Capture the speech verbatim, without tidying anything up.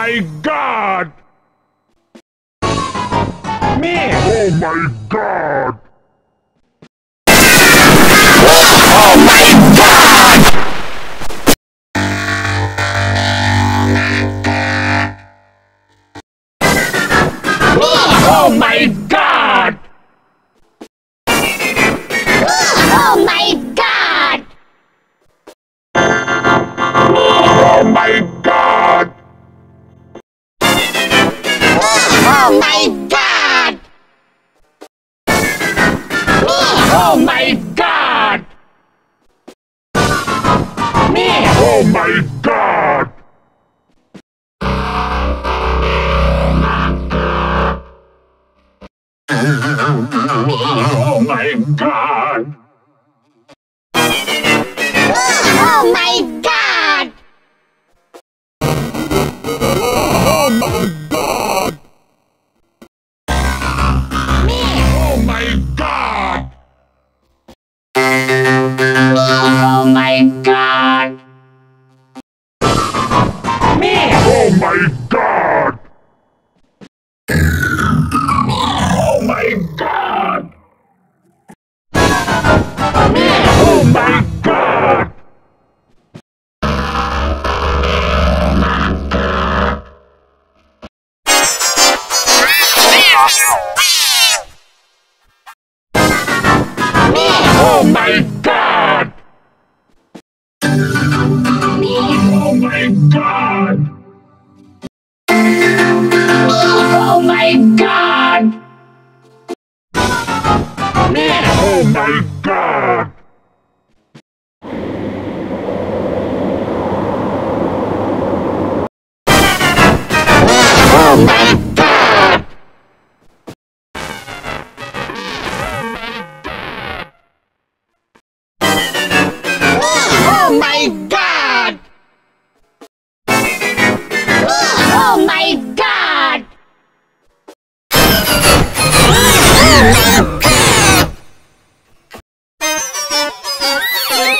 my God! Me! Oh my God! Oh my God! Oh my God! Oh my God! Oh my God! Oh my God! Oh my God! Me! Oh my God! Oh my God! Oh my God! Oh my God! Me! Oh my God! Oh my God! Me! Oh my God! Oh my God! Me! Oh my God! Me! Oh my God! Oh my God! Oh my God! Me! Oh my God! Oh my God! Oh my God! Oh my God! Oh my God!